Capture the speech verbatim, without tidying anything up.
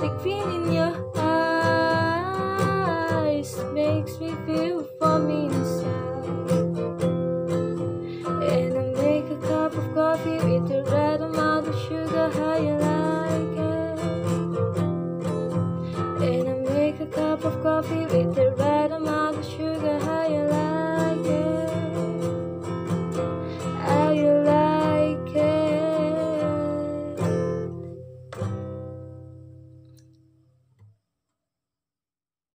big fin in your eyes makes me feel from inside. And I make a cup of coffee with the right amount of sugar, how you like it. And I make a cup of coffee with